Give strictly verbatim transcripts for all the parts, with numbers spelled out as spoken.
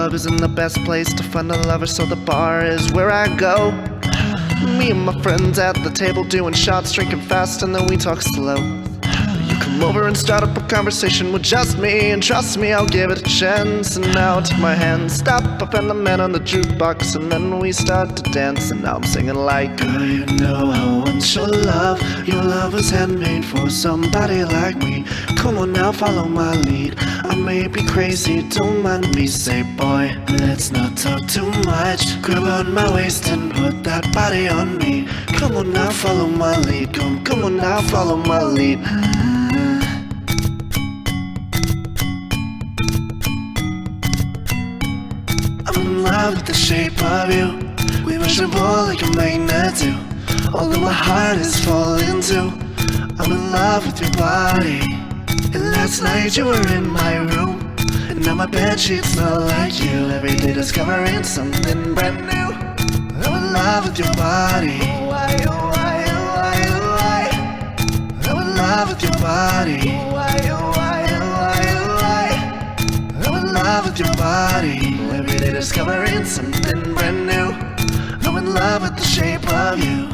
club isn't the best place to find a lover, so the bar is where I go. Me and my friends at the table doing shots, drinking fast, and then we talk slow. You come over and start up a conversation with just me, and trust me, I'll give it a chance. And now take my hand, stop up and the man on the jukebox, and then we start to dance. And now I'm singing like, girl, you know I want your love. Your love was handmade for somebody like me. Come on now, follow my lead. I may be crazy, don't mind me. Say, boy, let's not talk too much. Grab on my waist and put that body on me. Come on now, follow my lead. Come, come on now, follow my lead. I'm in love with the shape of you. We push and pull like a magnet do. Although my heart is falling too, I'm in love with your body. And last night you were in my room, and now my bedsheets smell like you. Every day discovering something brand new. I'm in love with your body. Why, oh, why, oh, why, oh, why? I'm in love with your body. Why, oh, why, oh, why, oh, why? I'm in love with your body. Every day discovering something brand new. I'm in love with the shape of you.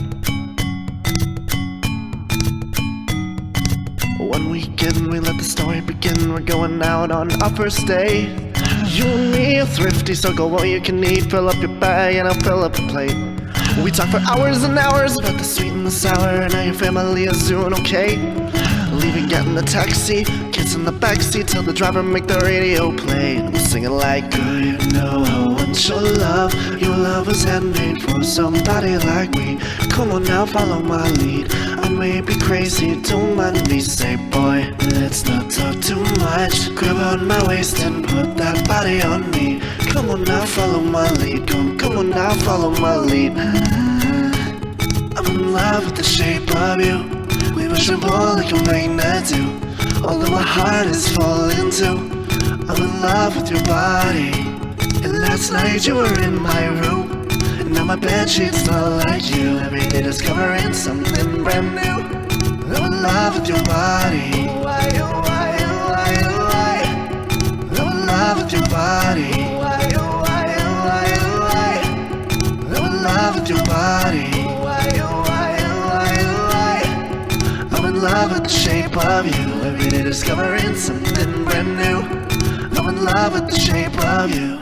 One weekend we let the story begin. We're going out on our first date. You and me are thrifty, so go all you can eat. Fill up your bag and I'll fill up a plate. We talk for hours and hours about the sweet and the sour, and how your family is doing okay. Leaving, getting the taxi, kids in the backseat, tell the driver make the radio play. And we're singing like, girl, you know I want your love. Your love was handmade for somebody like me. Come on now, follow my lead. I may be crazy, don't mind me. Say, boy, let's not talk too much. Grab on my waist and put that body on me. Come on now, follow my lead. Come, come on now, follow my lead. I'm in love with the shape of you. We push and pull like a magnet do. Although my heart is falling too, I'm in love with your body. And last night you were in my room, and now my bedsheets smell like you. Every day discovering something brand new. I'm in love with your body. Why, oh, why, oh, why, oh, why? I'm in love with your body. Why, oh, why, oh, why, oh, why? I'm in love with your body. Why, oh, why, oh, why, oh, why? I'm in love with the shape of you. Every day discovering something brand new. I'm in love with the shape of you.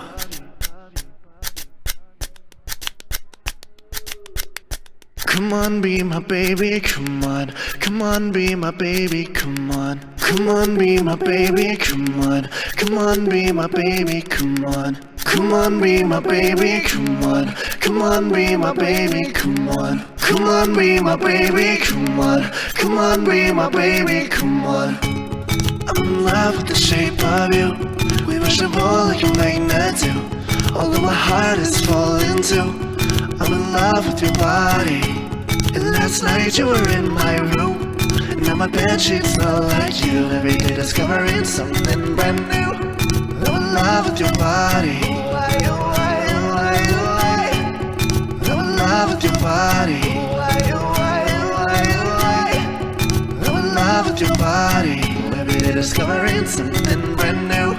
Come on, be my baby, come on. Come on, be my baby, come on. Come on, be my baby, come on. Come on, be my baby, come on. Come on, be my baby, come on. Come on, be my baby, come on. Come on, be my baby, come on. Come on, be my baby, come on. I'm in love with the shape of you. We push and pull like a magnet do. Although my heart is falling too, I'm in love with your body. And last night you were in my room, and now my bedsheets smell like you. Every day discovering something brand new. I'm in love with your body. Why, oh, why, oh, why, oh, why? I'm in love with your body. Why, oh, why, oh, why, oh, why? I'm in love with your body. Every day discovering something brand new.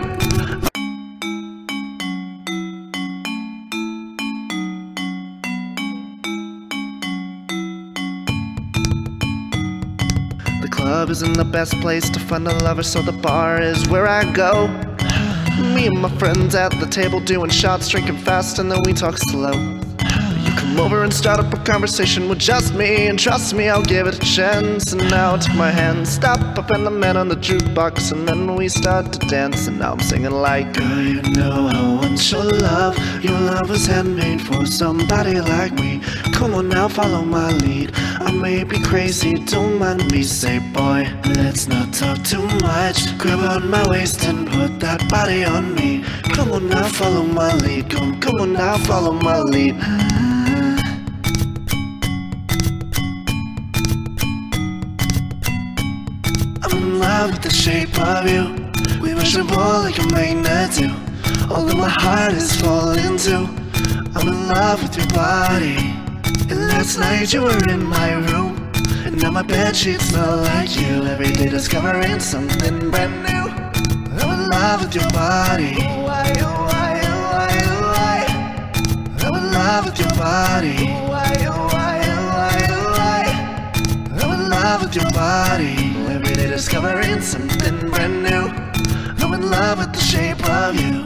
The club isn't the best place to find a lover, so the bar is where I go. Me and my friends at the table doing shots, drinking fast, and then we talk slow. You come over and start up a conversation with just me, and trust me, I'll give it a chance. And now take my hand, stop up and the man on the jukebox, and then we start to dance. And now I'm singing like, girl, you know I want your love. Your love was handmade for somebody like me. Come on now, follow my lead. I may be crazy, don't mind me. Say, boy, let's not talk too much. Grab on my waist and put that body on me. Come on now, follow my lead. Come, come on now, follow my lead. I'm in love with the shape of you. We push and pull like a magnet do. Although my heart is falling too, I'm in love with your body. And last night you were in my room, and now my bedsheets smell like you. Every day discovering something brand new. I'm in love with your body. Why, oh, why, oh, love with your body. Why, oh, why, oh, why, oh, why? I'm in love with your body. Every day discovering something brand new. I'm in love with the shape of you.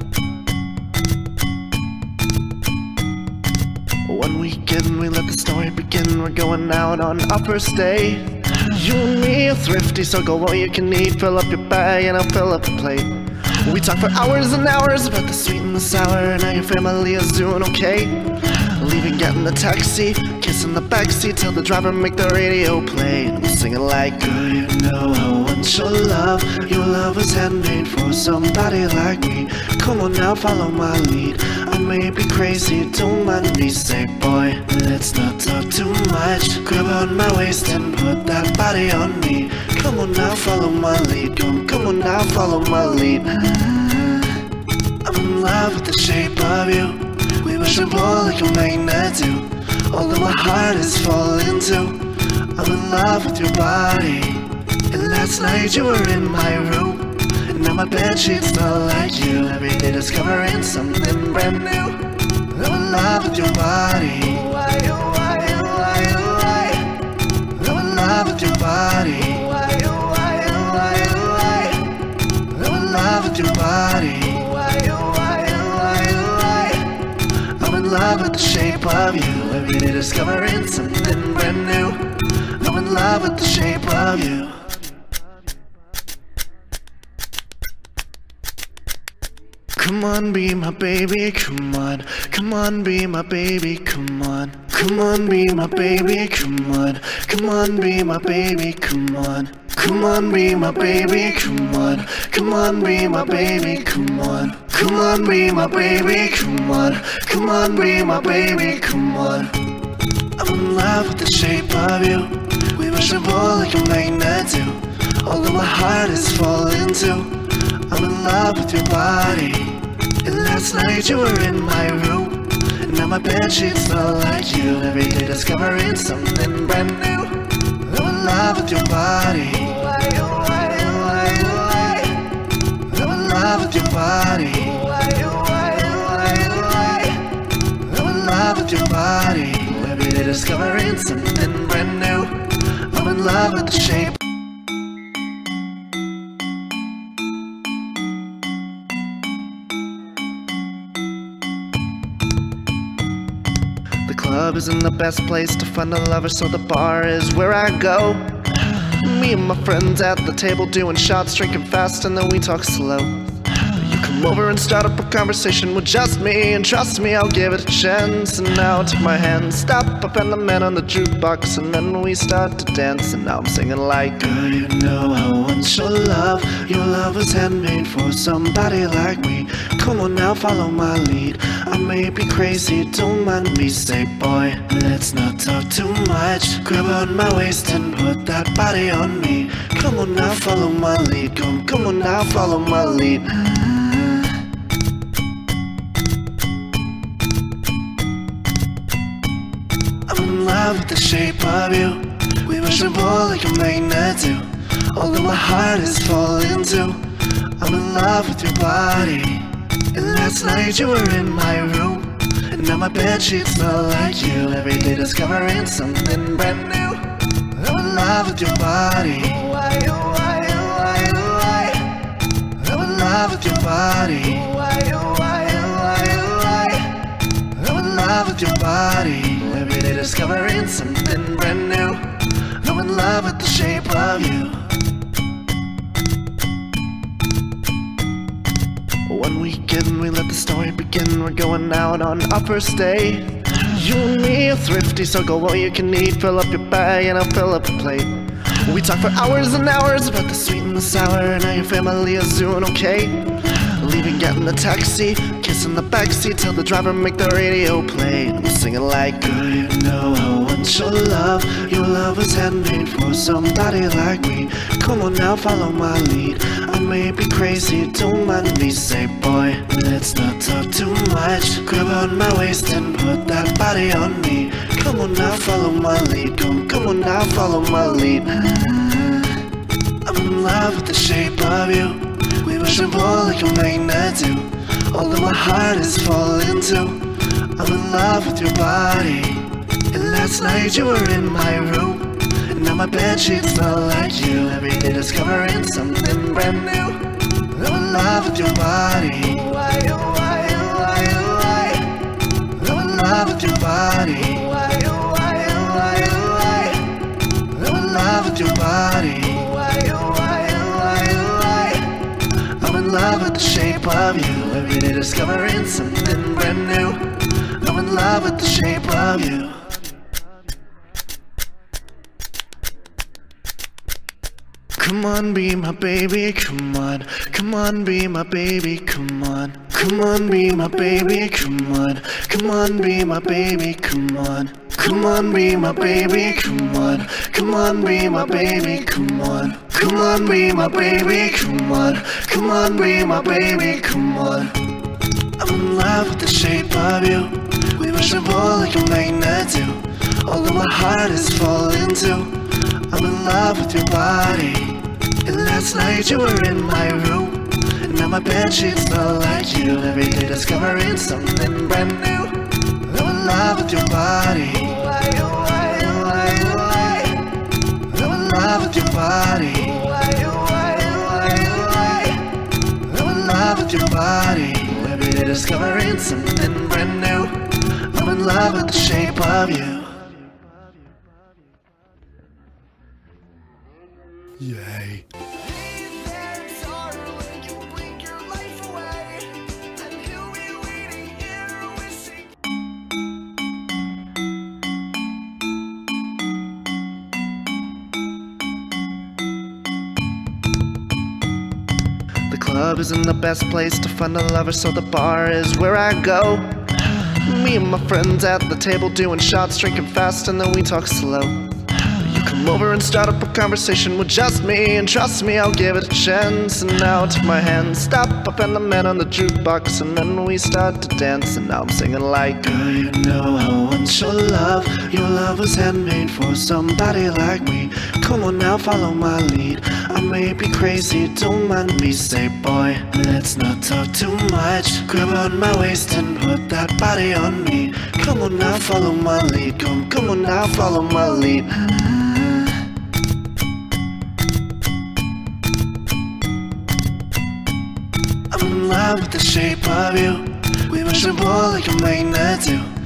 One weekend we let the story begin. We're going out on our first date. You and me are thrifty, so go all you can eat. Fill up your bag and I'll fill up the plate. We talk for hours and hours about the sweet and the sour, and how your family is doing okay. Leaving, getting the taxi, kissing the backseat, tell the driver make the radio play. And we're singing like, girl, you know I want your love. Your love was handmade for somebody like me. Come on now, follow my lead. I may be crazy, don't mind me. Say, boy, let's not talk too much. Grab on my waist and put that body on me. Come on now, follow my lead. Come, come on now, follow my lead. I'm in love with the shape of you. We push and pull like a magnet do. Although my heart is falling too. I'm in love with your body. And last night you were in my room, and now my bedsheets smell like you. Every day discovering something brand new. I'm in love with your body. Why, oh, why, oh, why, oh, why? I'm in love with your body. Why, oh, why, oh, why, oh, why? I'm in love with your body. Why, oh, why, oh, why, oh, why? I'm in love with the shape of you. Every day discovering something brand new. I'm in love with the shape of you. Come on, be my baby, come on. Come on, be my baby, come on. Come on, be my baby, come on. Come on, be my baby, come on. Come on, be my baby, come on. Come on, be my baby, come on. Come on, be my baby, come on. Come on, be my baby, come on. I'm in love with the shape of you. We push and pull like a magnet do. Although my heart is falling too. I'm in love with your body. And last night you were in my room, and now my bedsheets smell like you. Every day discovering something brand new. I'm in love with your body. Why, oh, why, oh, why, oh, why? I'm in love with your body. Why, oh, why, oh, why, oh, why? I'm in love with your body. Every day discovering something brand new. I'm in love with the shape. The club isn't the best place to find a lover, so the bar is where I go. Me and my friends at the table doing shots, drinking fast, and then we talk slow. You come over and start up a conversation with just me, and trust me, I'll give it a chance. And now take my hand, stop up and the man on the jukebox, and then we start to dance. And now I'm singing like, girl, you know I want your love. Your love was handmade for somebody like me. Come on now, follow my lead. I may be crazy, don't mind me. Say, boy, let's not talk too much. Grab on my waist and put that body on me. Come on now, follow my lead. Come, come on now, follow my lead. I'm in love with the shape of you. We push and pull like a magnet do. Although my heart is falling too. I'm in love with your body. And last night you were in my room, and now my bedsheets smell like you. Every day discovering something brand new. I'm in love with your body. Why, oh, why, oh, why, oh, why? I'm in love with your body. Why, oh, why, oh, why, oh, why? I'm in love with your body. Every day discovering something brand new. I'm in love with the shape of you. One weekend we let the story begin. We're going out on our first date. You and me are thrifty, so go all you can eat. Fill up your bag and I'll fill up the plate. We talk for hours and hours about the sweet and the sour, and how your family is doing okay. Leaving, getting the taxi, kissing the backseat, tell the driver make the radio play. And we're singing like, girl, you know I want your love. Your love was handmade for somebody like me. Come on now, follow my lead. I may be crazy, don't mind me. Say, boy, let's not talk too much. Grab on my waist and put that body on me. Come on now, follow my lead. Come, come on now, follow my lead. I'm in love with the shape of you. We push and pull like a magnet do. Although my heart is falling too. I'm in love with your body. And last night you were in my room, and now my bedsheets smell like you. Every day discovering something brand new. I'm in love with your body. Why, oh, why, oh, why, oh, why? I'm in love with your body. Why, oh, why, oh, why, oh, why? I'm in love with your body. Why, oh, why, oh, why, oh, why? I'm in love with the shape of you. Every day discovering something brand new. I'm in love with the shape of you. Come on, be my baby, come on. Come on, be my baby, come on. Come on, be my baby, come on. Come on, be my baby, come on. Come on, be my baby, come on. Come on, be my baby, come on. Come on, be my baby, come on. Come on, be my baby, come on. I'm in love with the shape of you. We push and pull like a magnet do. Although my heart is falling too. I'm in love with your body. And last night you were in my room, and now my bedsheets smell like you. Every day discovering something brand new. I'm in love with your body. Why, oh, why, oh, why, oh, why? I'm in love with your body. Why, oh, why, oh, why, oh, why? I'm in love with your body. Every day discovering something brand new. I'm in love with the shape of you. Yay. The club isn't the best place to find a lover, so the bar is where I go. Me and my friends at the table doing shots, drinking fast, and then we talk slow. You come over and start up a conversation with just me, and trust me, I'll give it a chance. And now I took my hand, stop up and the man on the jukebox, and then we start to dance. And now I'm singing like, girl, you know I want your love. Your love was handmade for somebody like me. Come on now, follow my lead. I may be crazy, don't mind me. Say, boy, let's not talk too much. Grab on my waist and put that body on me. Come on now, follow my lead. Come, come on now, follow my lead. I'm in love with the shape of you. We push and pull like a magnet do.